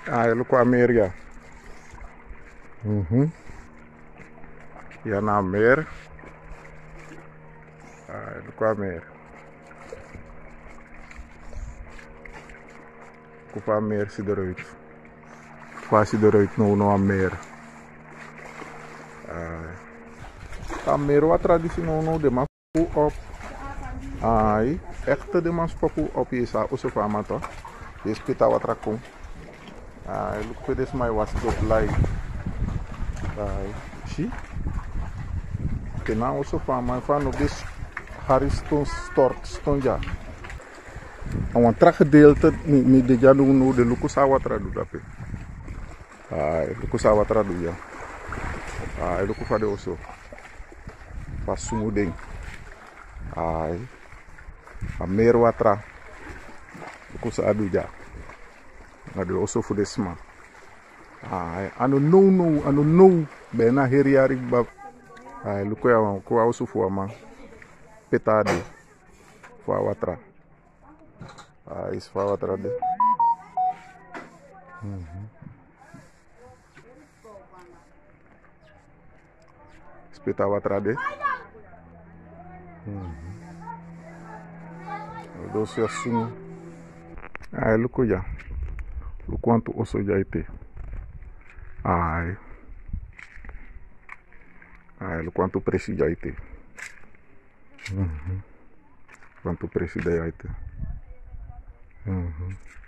Ah, look at meer, ja. Ja, na meer. Ah, look at meer. Kupa meer zie eruit. Kupa zie eruit nou nog meer. Ah, meer wat traditie nou de mas op. Ai, echte de mas poku op je sa usufama to. Je spita wat rakom. Ai, look for this my was op live. Ai, zie. Kena usufama van op this Harriston stort stonja. Een gedeelte niet de janu no de lukusawa tradu dape. Ai, lukusawa tradu ja. Ai, lukufa de oso. Pasumu ding. Ai. A meer watra. Lukusa adu ja. Ngade oso fu de sma. Ai, anu no bena heriari ba. Ai, luku ya ko oso fu ama. Petade. Fu watra. Ai, is fu watra de. Speta watra de. Doce assim. Ai, luku ya. O quanto osso já ite. Ai. Ai, o quanto preço já ite. Quanto preço já ite.